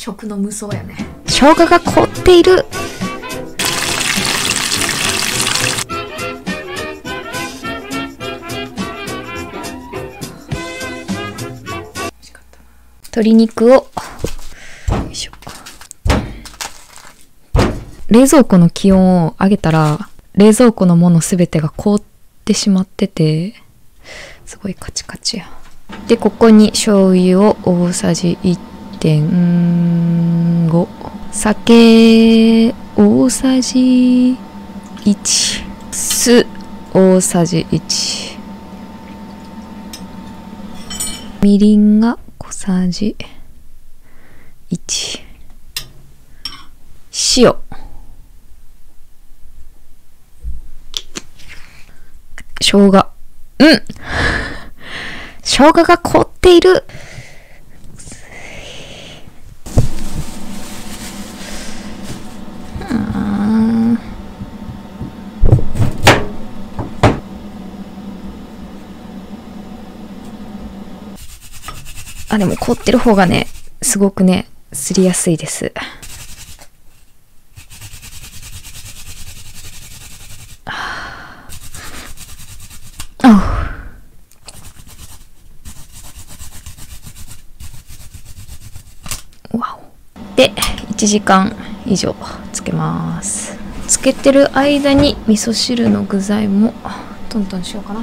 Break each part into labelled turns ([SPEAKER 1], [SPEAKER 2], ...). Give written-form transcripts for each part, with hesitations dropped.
[SPEAKER 1] 食の無双やね。
[SPEAKER 2] 生姜が凍っている。鶏肉をよいしょ。冷蔵庫の気温を上げたら冷蔵庫のものすべてが凍ってしまってて、すごいカチカチや。でここに醤油を大さじ 1.5、 酒大さじ1、酢大さじ1、みりんが小さじ1、塩、生姜、生姜が凍っている。あ、でも凍ってる方がね、すごくね、すりやすいです。で、1時間以上つけます。つけてる間に味噌汁の具材もトントンしようかな。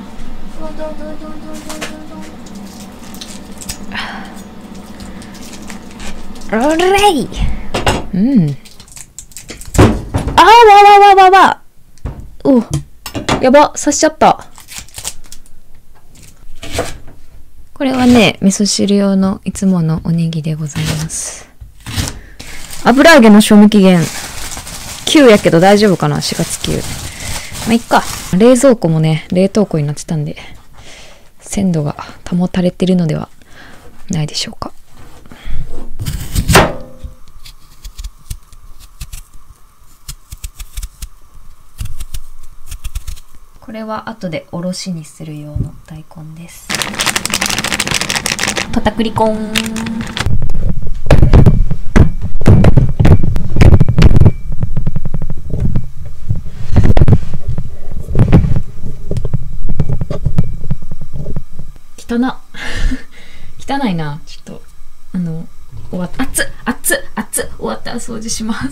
[SPEAKER 2] オレイ。あーわわわわわ。お、やば、刺しちゃった。これはね、味噌汁用のいつものおにぎでございます。油揚げの賞味期限9やけど大丈夫かな。4月9。まあ、いっか。冷蔵庫もね、冷凍庫になってたんで、鮮度が保たれてるのではないでしょうか。これは後でおろしにする用の大根です。片栗粉。汚いな。ちょっと終わった。熱っ終わったら掃除します。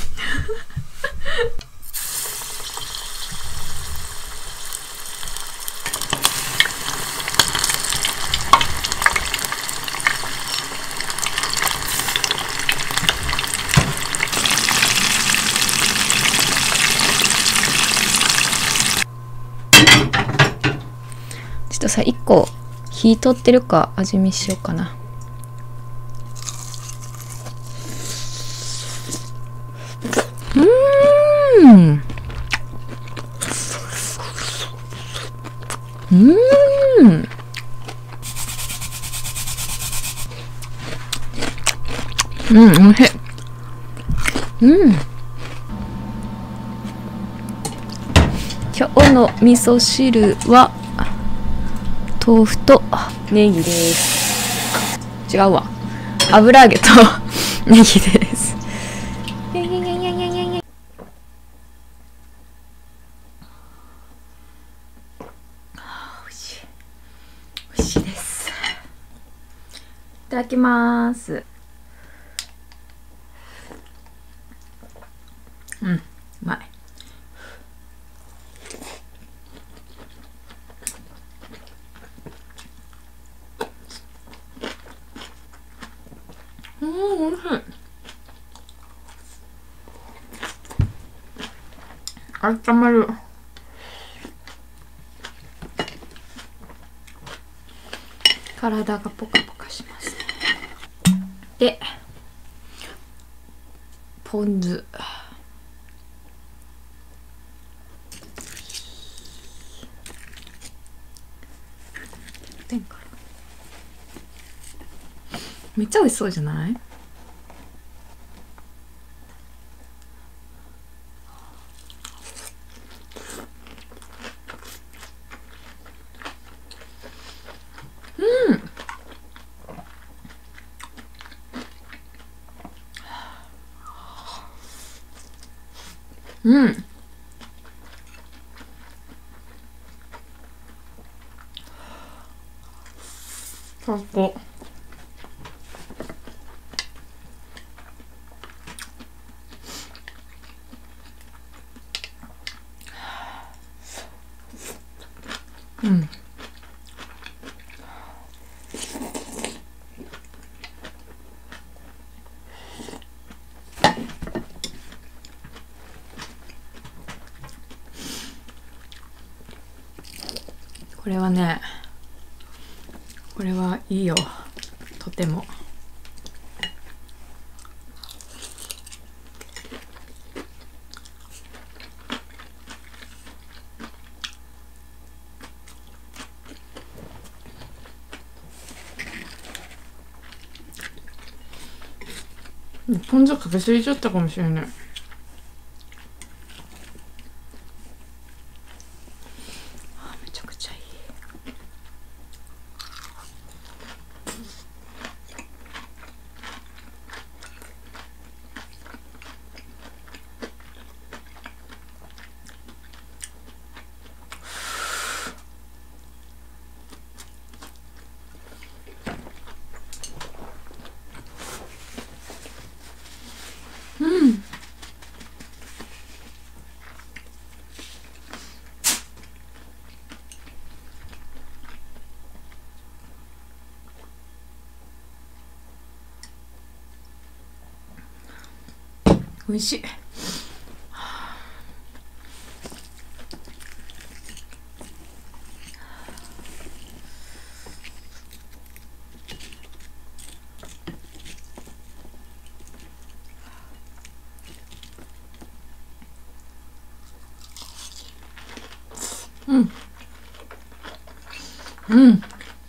[SPEAKER 2] ちょっとさ、1個火通ってるか味見しようかな。おいしい。今日の味噌汁は豆腐とネギです。違うわ。油揚げとネギです。おいしいです。いただきます。うまい。おいしい。あったまる。体がポカポカします。で、ポン酢。めっちゃ美味しそうじゃない？ うん。最高。うん。これはね、これはいいよ、とても。ポン酢かけすぎちゃったかもしれない。めちゃくちゃいい。美味しい。うん。うん。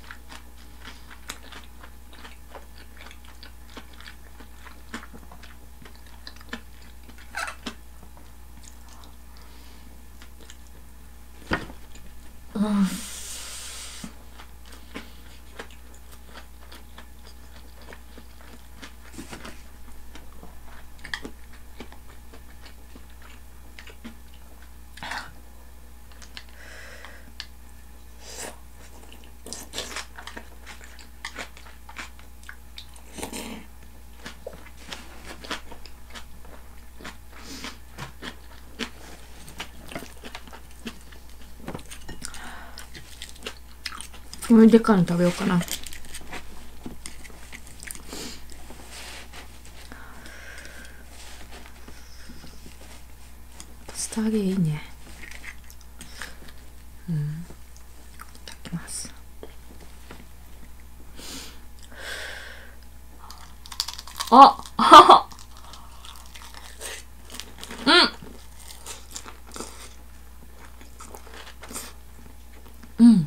[SPEAKER 2] これでかいの食べようかな。スターゲーいいね。うん。いただきます。あ、はうん。うん。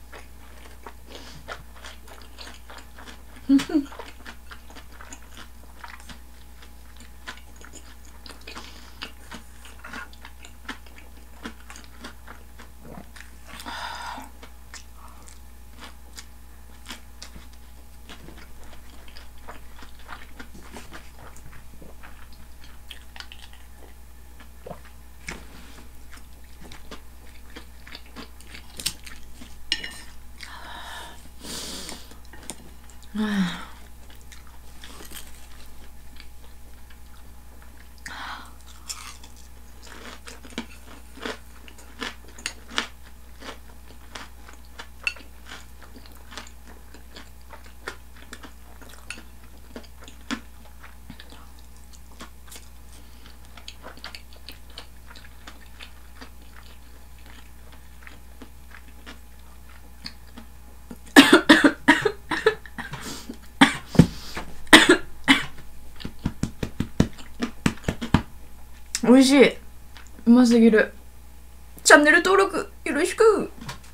[SPEAKER 2] 美味しい。うますぎる。チャンネル登録よろしく。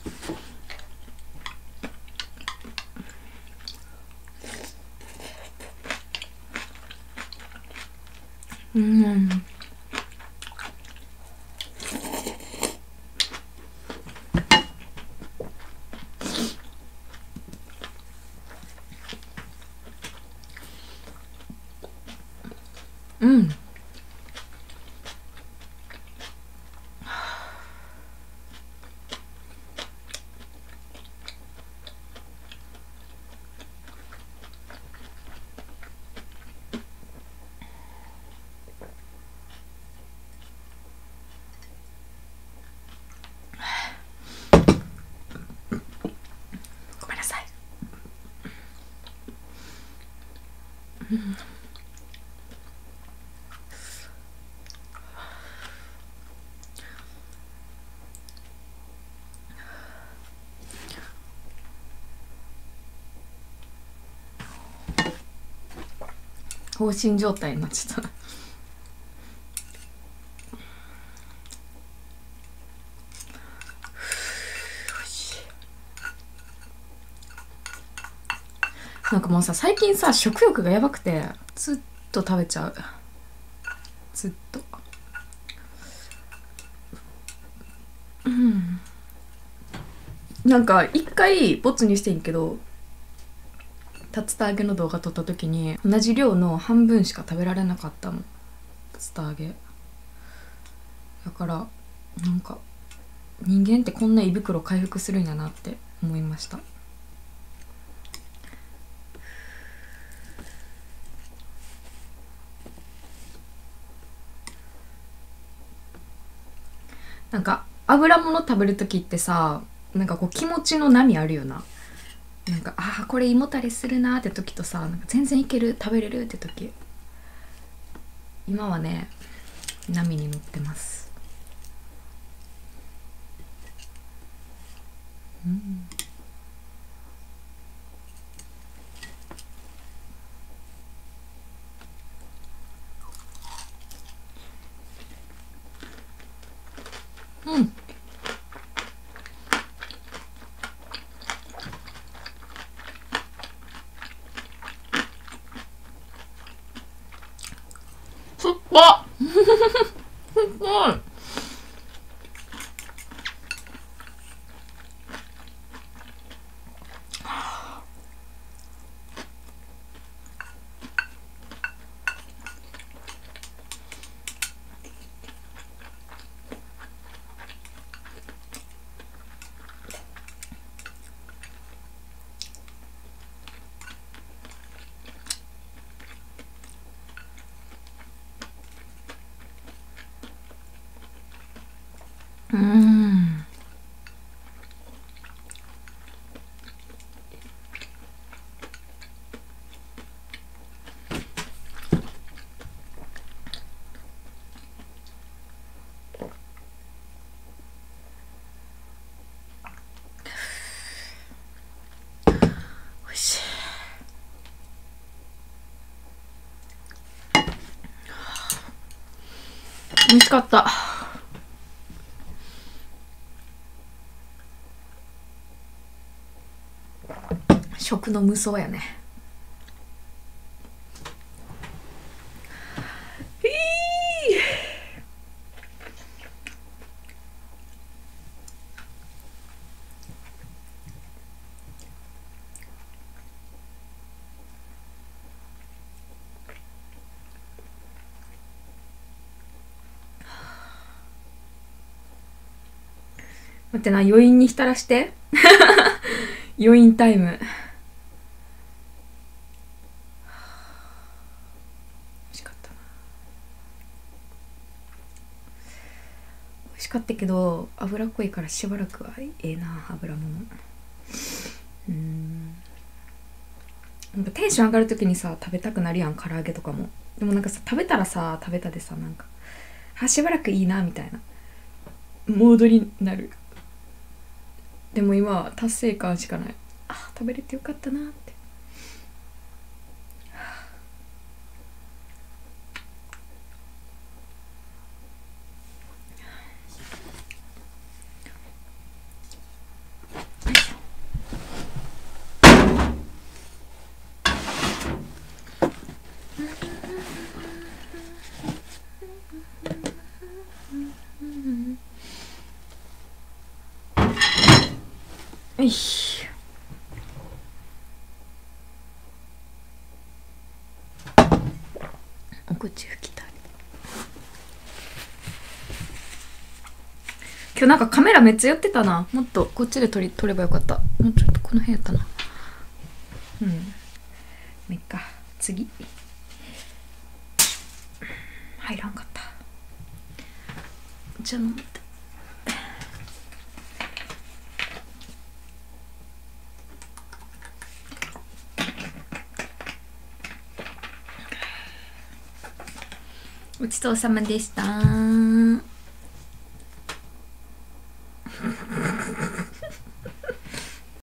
[SPEAKER 2] うん。うん。 放心状態になっちゃった。なんかもうさ、最近さ、食欲がやばくてずっと食べちゃう。ずっと。なんか一回ボツにしてんけど、竜田揚げの動画撮った時に同じ量の半分しか食べられなかったの、竜田揚げだから。なんか人間ってこんな胃袋回復するんやなって思いました。なんか油物食べる時ってさ、なんかこう気持ちの波あるよな。なんかあーこれ胃もたれするなーって時とさ、なんか全然いける食べれるって時。今はね波に乗ってます。うん。酸っぱっ。酸っぱい。おいしい。美味しかった。食の無双やね。待ってな、余韻に浸らして余韻タイム。美味しかったな。美味しかったけど脂っこいからしばらくはええな、油もの。なんかテンション上がる時にさ食べたくなるやん、唐揚げとかも。でもなんかさ、食べたらさ、食べたでさ、なんかしばらくいいなみたいなモードになる。でも今は達成感しかない。あ、食べれてよかったなって。よし。お口拭きたい。今日なんかカメラめっちゃ寄ってたな。もっとこっちで撮ればよかった。もうちょっとこの辺やったな。めっか。次入らんかった。じゃあ飲んで。 ごちそうさまでした。